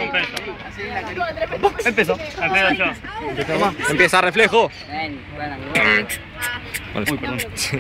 compenso. Empezó. Empiezo yo. Empieza reflejo. Uy, perdón.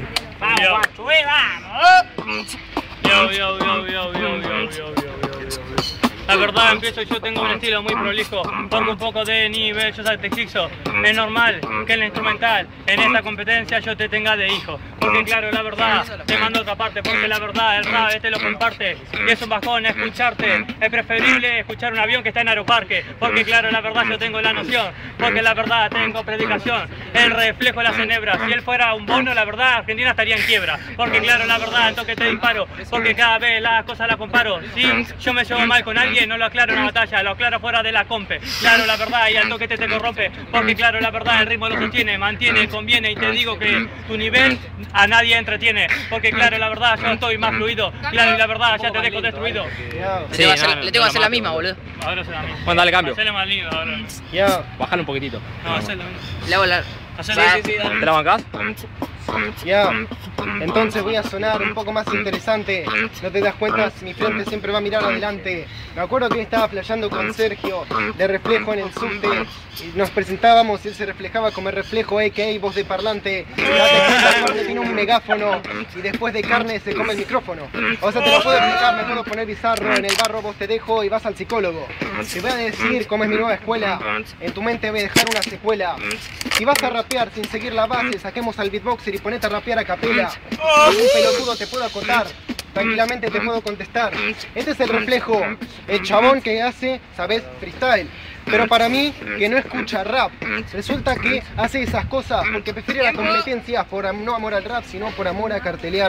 Yo. La verdad, empiezo yo, tengo un estilo muy prolijo, pongo un poco de nivel, yo te fixo. Es normal que en la instrumental, en esta competencia yo te tenga de hijo. Porque claro, la verdad, te mando otra parte, porque la verdad, el rap lo comparte. Y es un bajón escucharte, es preferible escuchar un avión que está en aeroparque. Porque claro, la verdad, yo tengo la noción, porque la verdad, tengo predicación. El reflejo de las enebras, si él fuera un bono, la verdad, Argentina estaría en quiebra. Porque claro, la verdad, el toque te disparo, porque cada vez las cosas las comparo. Si yo me llevo mal con alguien, no lo aclaro en la batalla, lo aclaro fuera de la compe. Claro, la verdad, y al toque te corrompe, porque claro, la verdad, el ritmo lo sostiene, mantiene, conviene, y te digo que tu nivel a nadie entretiene, porque claro, la verdad, yo estoy más fluido, claro, y la verdad, ya te dejo destruido. Sí, le tengo que hacer la misma, boludo. Ahora se la misma. Bueno, dale cambio. Hacele más lindo ahora. Bájale un poquitito. No, hacele lo mismo. Le hago la... Hacele. ¿Te la bancás? Ya, entonces voy a sonar un poco más interesante. No te das cuenta, mi frente siempre va a mirar adelante. Me acuerdo que estaba flasheando con Sergio de reflejo en el subte y nos presentábamos y él se reflejaba como el reflejo, a.k.a. voz de parlante. Date cuenta, tiene un megáfono y después de carne se come el micrófono. O sea, te lo puedo explicar, me puedo poner bizarro, en el barro vos te dejo y vas al psicólogo. Te voy a decir cómo es mi nueva escuela, en tu mente voy a dejar una secuela. Si vas a rapear sin seguir la base, saquemos al beatboxer y ponete a rapear a capela. Un pelotudo te puedo acotar, tranquilamente te puedo contestar. Este es el reflejo, el chabón que hace, ¿sabes? Freestyle. Pero para mí, que no escucha rap, resulta que hace esas cosas porque prefiere la competencia por no amor al rap, sino por amor a cartelear.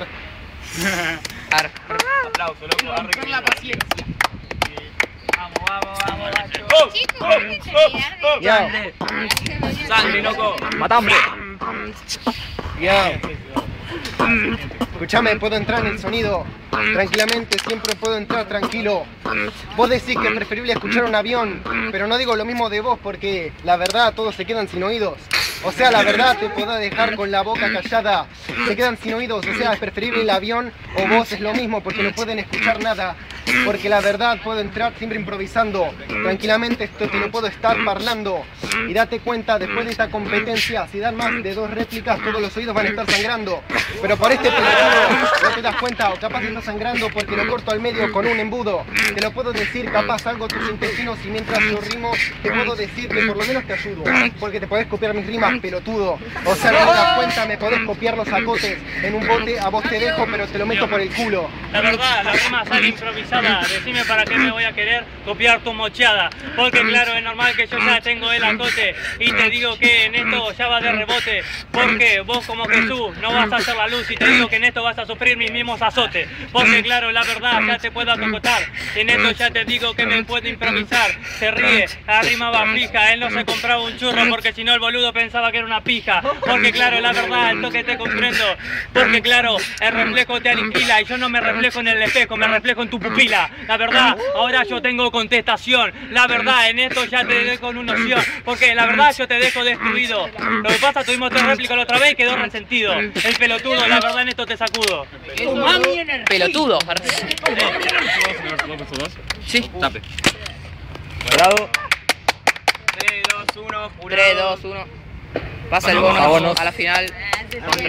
Aplauso, loco. Con la paciencia. Vamos. Ya, Sangre, loco. Matambre. ya. Escuchame, puedo entrar en el sonido. Tranquilamente, siempre puedo entrar tranquilo. Vos decís que es preferible escuchar un avión, pero no digo lo mismo de vos porque la verdad todos se quedan sin oídos. O sea, la verdad te puedo dejar con la boca callada. Se quedan sin oídos, o sea, es preferible el avión o vos es lo mismo porque no pueden escuchar nada. Porque la verdad puedo entrar siempre improvisando. Tranquilamente esto te lo puedo estar parlando. Y date cuenta, después de esta competencia, si dan más de 2 réplicas, todos los oídos van a estar sangrando. Pero por este pelotudo no te das cuenta, o capaz está sangrando porque lo corto al medio con un embudo. Te lo puedo decir, capaz algo tus intestinos y mientras yo rimo, te puedo decir que por lo menos te ayudo. Porque te podés copiar mis rimas, pelotudo. O sea, no te das cuenta, me podés copiar los acotes. En un bote a vos te dejo, pero te lo meto por el culo. La verdad, la rima sale improvisada. Decime para qué me voy a querer copiar tu mocheada. Porque claro, es normal que yo ya tengo el acote. Y te digo que en esto ya va de rebote. Porque vos como Jesús no vas a hacer la luz. Y te digo que en esto vas a sufrir mis mismos azotes. Porque claro, la verdad ya te puedo acotar. En esto ya te digo que me puedo improvisar. Se ríe, la rima va fija. Él no se compraba un churro porque si no el boludo pensaba que era una pija. Porque claro, la verdad, el toque te comprendo. Porque claro, el reflejo te aniquila. Y yo no me reflejo en el espejo, me reflejo en tu pupila. La verdad, ahora yo tengo contestación. La verdad, en esto ya te dejo con una opción. Porque la verdad yo te dejo destruido. Lo que pasa, tuvimos 3 réplicas la otra vez y quedó resentido. El pelotudo, la verdad en esto te sacudo. Pelotudo. Sí, tape. Cuadrado. 3, 2, 1, 3, 2, 1. Pasa el bono a la final.